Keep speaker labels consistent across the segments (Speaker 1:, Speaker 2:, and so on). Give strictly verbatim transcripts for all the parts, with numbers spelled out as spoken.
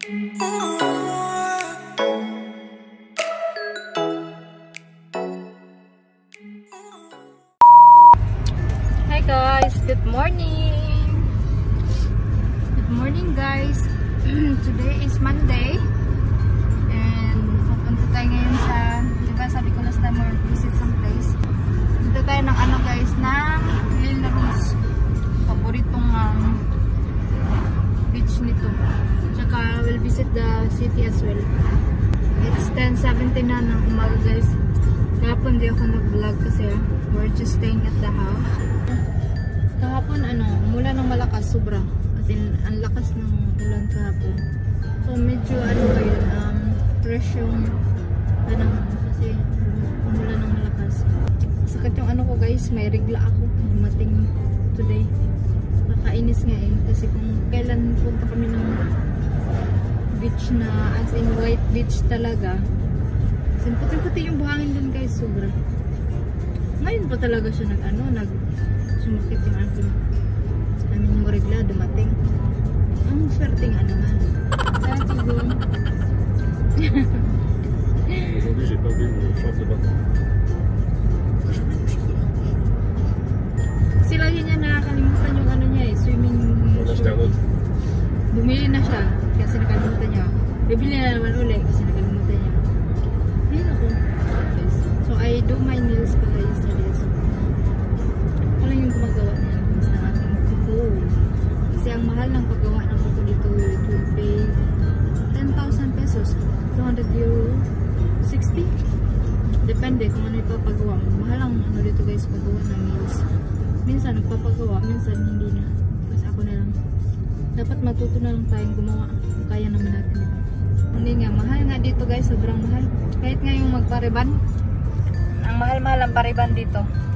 Speaker 1: Hi guys, good morning. Good morning guys. Today is Monday and pupunta tayo ngayon sa, diba sabi ko last time we'll visit some place. Punta tayo ng ano guys, ng Lilnaros. Paboritong um, beach nito. Tsaka we'll visit the city as well. It's ten seventeen na ng umaga guys. Kahapon di ako nag-vlog kasi ah, we're just staying at the house. Kahapon ano, umulan ng malakas, sobra. As in, ang lakas ng ulan kahapon. So medyo ano ba yun, um, fresh yung panahon kasi umulan ng malakas. Sakit yung ano ko guys, may regla ako. Dumating today. Nakainis nga eh. Kasi kung kailan punta kami ng beach na as in white beach talaga. As in puti-puti yung buhangin dun guys, sobra. Ngayon pa talaga siya nag ano, nag sumakit yung aking namin yung regla dumating. Ang swerte nga naman. Dati doon.
Speaker 2: Aujourd'hui j'ai pas vu mon short de bain. J'ai vu mon short de bain.
Speaker 1: Kasi lagi niya nakakalimutan yung ano niya eh, swimming short. Bumili na siya kasi nakalimutan niya. Bibili na naman ulit kasi nakalimutan niya. Ayun ako. So I do my nails pala yesterday. So wala yung gumagawa niya ng aking kuko. Kasi ang mahal ng paggawa ng kuko dito, it will pay ten thousand pesos. two hundred euro. sixty? Depende kung ano ipapagawa. Mahal ang ano dito guys, paggawa ng nails. Minsan nagpapagawa, minsan hindi na. Kasi ako na lang. Dapat matuto na lang tayong gumawa. Kaya naman natin ito. Hindi nga, mahal nga dito guys, sobrang mahal. Kahit nga yung magpariban, ang mahal-mahal ang pariban dito.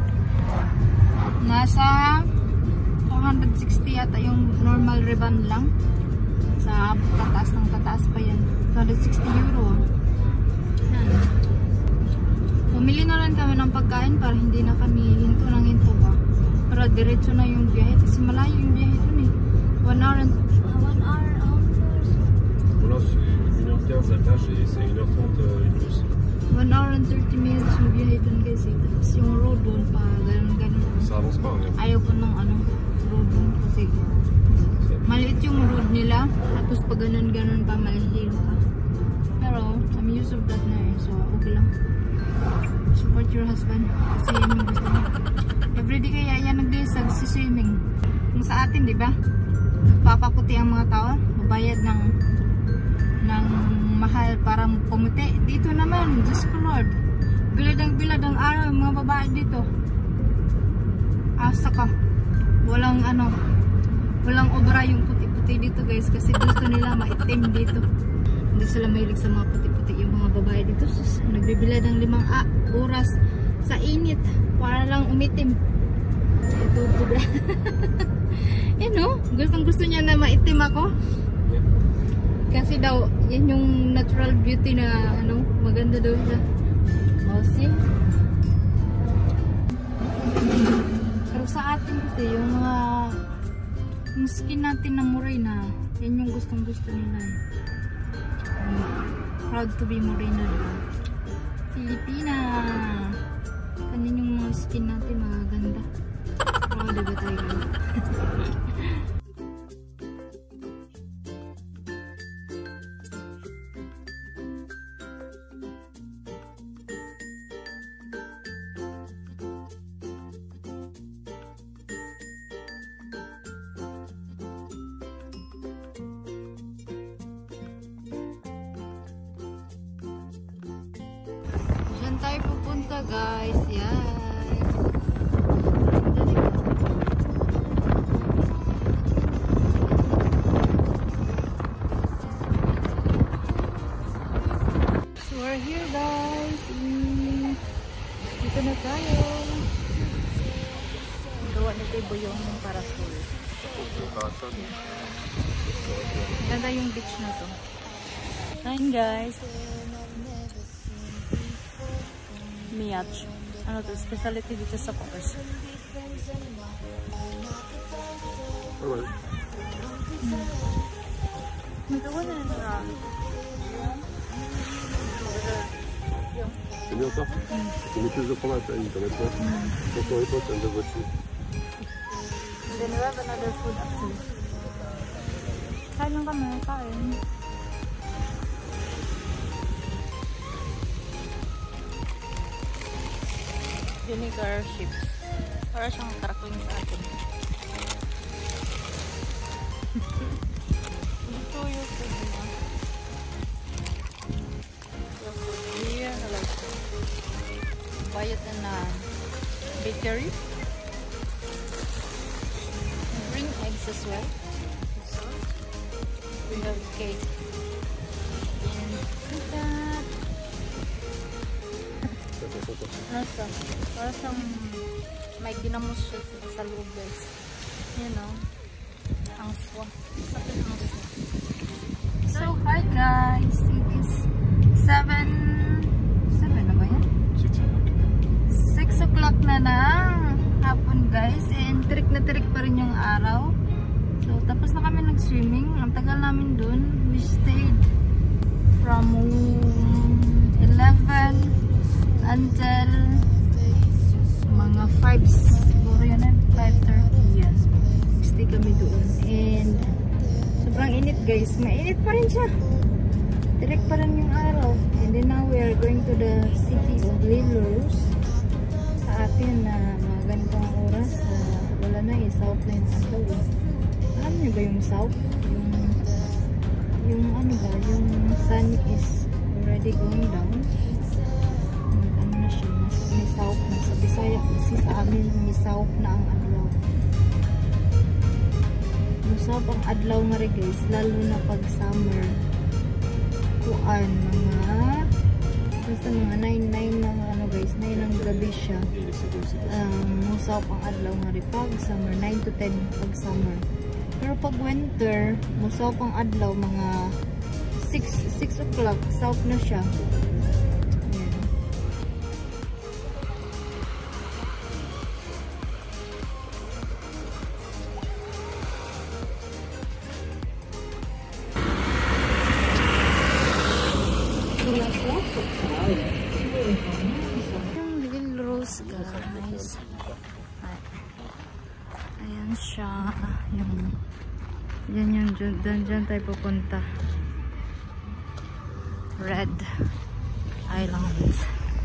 Speaker 1: Nasa four hundred sixty yata yung normal ribbon lang. Sa tataas ng tataas pa yan. two hundred sixty euro. Yan. Pumili na rin kami ng pagkain para hindi na kami hinto ng hinto pa. Para diretso na yung biyahe. Kasi malayo yung biyahe dun eh. one hour and one hour hours.
Speaker 2: Voilà, c'est une heure quinze à Tage et c'est une heure trente une bus.
Speaker 1: one hour and thirty minutes yung biyahe dun guys eh. Tapos yung road dun pa ganun-ganun.
Speaker 2: Ça avance pas, regarde.
Speaker 1: Ayaw ko ng ano, road dun kasi maliit yung road nila. Tapos pag ganun-ganun pa, malihilo ka. Pero I'm used of that na eh. So okay lang. Support your husband. Kasi yan yung gusto niya. Everyday kaya yan nag-desag si swimming. Kung sa atin, di ba? Papaputi ang mga tao. Mabayad ng ng mahal para pumuti. Dito naman, Diyos ko Lord. Bilad-bilad ang araw mga babae dito. Asa ka. Walang ano, walang obra yung puti-puti dito guys. Kasi gusto nila maitim dito. Hindi sila mahilig sa mga puti-puti yung mga babae dito. Sus, nagbibilad ng limang ah, oras sa init para lang umitim. Ito, diba? You know, gustong gusto niya na maitim ako. Kasi daw, yan yung natural beauty na ano, maganda daw siya. Oh, see? Pero sa atin kasi, yung mga yung skin natin na morena, yan yung gustong gusto nila. Proud to be morena, diba? Filipina! Kanin yung mga skin natin, magaganda. Oh, diba tayo? Diyan tayo pupunta guys. Yan. We're here guys. Dito na tayo. Gawa na tayo yung parasol. Ganda yung beach na to. Hi guys. Miach. Ano to? Specialty dito sa Pampers.
Speaker 2: Alright.
Speaker 1: Hmm.
Speaker 2: C'est bien ça. Tu mets plus de fromage, là, il t'en met pas. Encore une fois, tu as de voiture.
Speaker 1: Then we have another food actually. Kain lang kami, kain. Vinegar chips. Para siyang karakuling sa atin. Ito yung food nila. Yung food here, like buy it in a bakery. Bring eggs as well. We have cake. And look at nasa, para siyang may ginamos siya sa loob guys. You know, ang swak. Sakit ang swak. So, hi guys. It is seven seven na ba yan? six o'clock na ng hapon guys. And trick na trick pa rin yung araw. So, tapos na kami nag-swimming. Ang tagal namin dun. We stayed from eleven until mga five siguro yun eh, five thirty yan. Stay kami doon. And sobrang init guys. Mainit pa rin siya. Direct pa rin yung araw. And then now we are going to the city of Lilros. Sa atin na mga ganitong oras. Uh, wala na eh. South na yung andaw eh. Alam niyo ba yung south? Yung, yung ano ba? Yung sun is already going down. Ano na siya? Mas may south na. Sa Bisaya kasi sa amin may south na ang adlaw. Yung south ang adlaw nga rin guys. Lalo na pag summer. Kuan mga basta mga nine nine ng ano guys. nine ng gabi siya. Um, south ang adlaw nga rin pag summer. nine to ten pag summer. Pero pag winter, musaw pang adlaw, mga six o'clock, south na siya. Ayan. Yung Lilros guys. Ayan siya. Yung yan yung dyan, dyan tayo pupunta. Red Islands.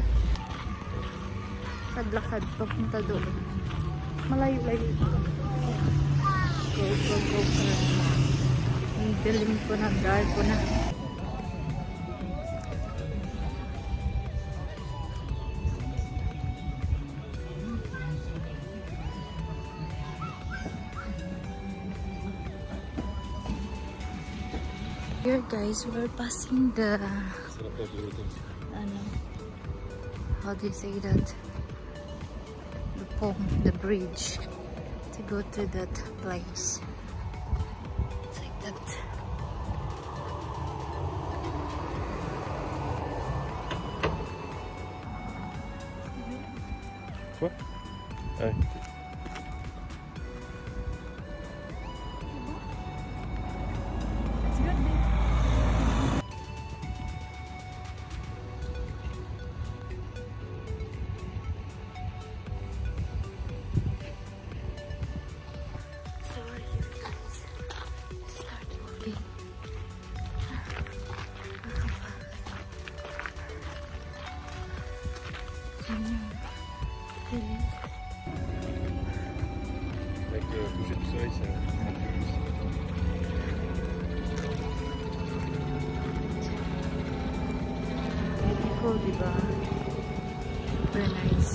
Speaker 1: Lakad-lakad papunta doon. Malayo-layo. Go, go, go. Ang dilim ko na, dark ko na. Here guys, we're passing the ano, how do you say that? The pong, the bridge to go to that place. It's like that.
Speaker 2: Quoi? Ouais. Avec le coucher du soleil, c'est un peu plus.
Speaker 1: Beautiful, diba? Super nice.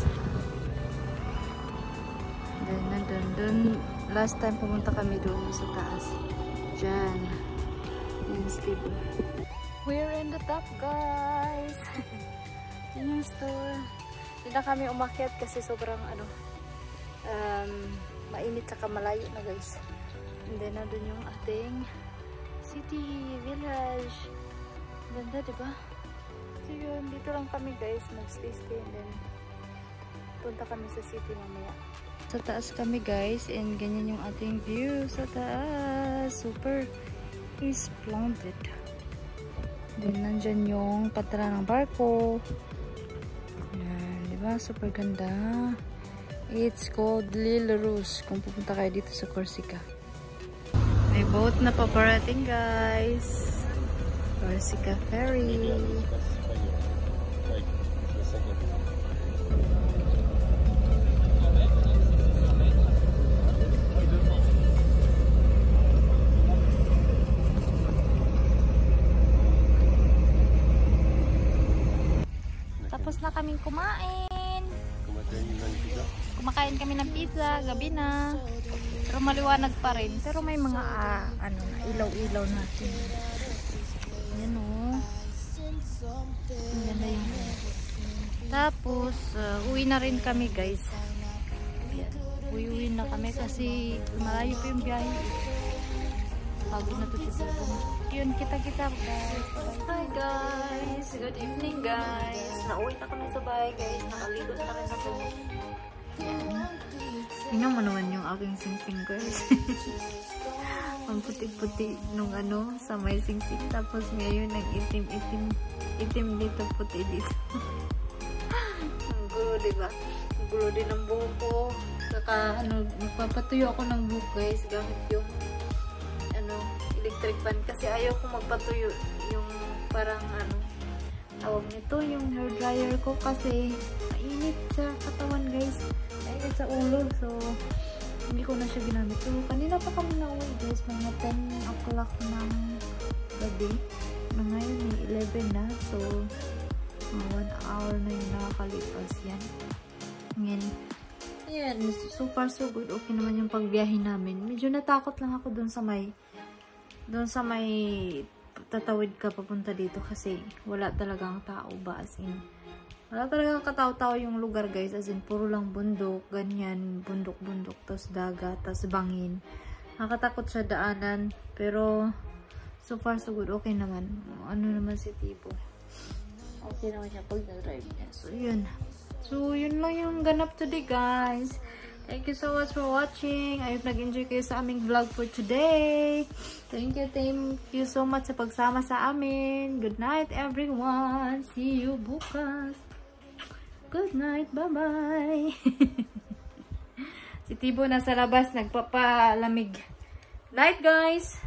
Speaker 1: Then, nandun, dun, last time pumunta kami doon sa taas. Diyan. Yung stable. We're in the top, guys! Yun yung store. Hindi na kami umakyat kasi sobrang ano, um, mainit saka malayo na guys. And then nandun yung ating city, village. Ganda, diba? So yun, dito lang kami guys, mag-stay-stay and then punta kami sa city mamaya. Sa taas kami guys and ganyan yung ating view sa taas. Super is planted. Then, nandyan yung patara ng barko. Yan, diba? Super ganda. It's called L'Île Rouge kung pupunta kayo dito sa Corsica. May boat na paparating, guys. Corsica Ferry. Tapos na kaming kumain. Kumakain kami ng pizza, gabi na. Pero maliwanag pa rin. Pero may mga uh, ano, ilaw-ilaw natin. Ayan o. Ayan na yung tapos, uh, uwi na rin kami, guys. Ayan. Uwi-uwi na kami kasi malayo pa yung biyahe. Pagod na to si Tito. Yun, kita-kita, guys. Hi, guys. Good evening, guys. Nauwi na kami sa bahay, guys. Nakaligo na rin ako. Tingnan mo naman yung aking sing-sing, guys. Ang puti-puti nung ano, sa may sing-sing. Tapos ngayon, nag-itim-itim. Itim dito, puti dito. Ang gulo, diba? Ang gulo din ang buhok ko. Saka, ano, magpapatuyo ako ng buhok, guys. Gamit yung, ano, electric fan. Kasi ayaw ko magpatuyo yung parang, ano, tawag nito, yung hair dryer ko. Kasi, mainit sa katawan, guys. Mainit sa ulo. So, hindi ko na siya ginamit. So, kanina pa kami na uwi, guys. Mga ten o'clock ng gabi. Na ngayon, may eleven na. So, mga one hour na yung nakakalipas yan. Yan. Yan. So far, so good. Okay naman yung pagbiyahe namin. Medyo natakot lang ako dun sa may dun sa may tatawid ka papunta dito kasi wala talagang tao ba, as in. Wala talagang katao-tao yung lugar, guys. As in, puro lang bundok, ganyan, bundok-bundok, tapos dagat, tapos bangin. Nakatakot sa daanan, pero so far, so good. Okay naman. Ano naman si Tibo. Okay naman siya pag na-drive niya. So, yun. So, yun lang yung ganap today, guys. Thank you so much for watching. I hope nag-enjoy kayo sa aming vlog for today. Thank you, thank you so much sa pagsama sa amin. Good night, everyone. See you bukas. Good night. Bye-bye. Si Tibo nasa labas, nagpapalamig. Night, guys.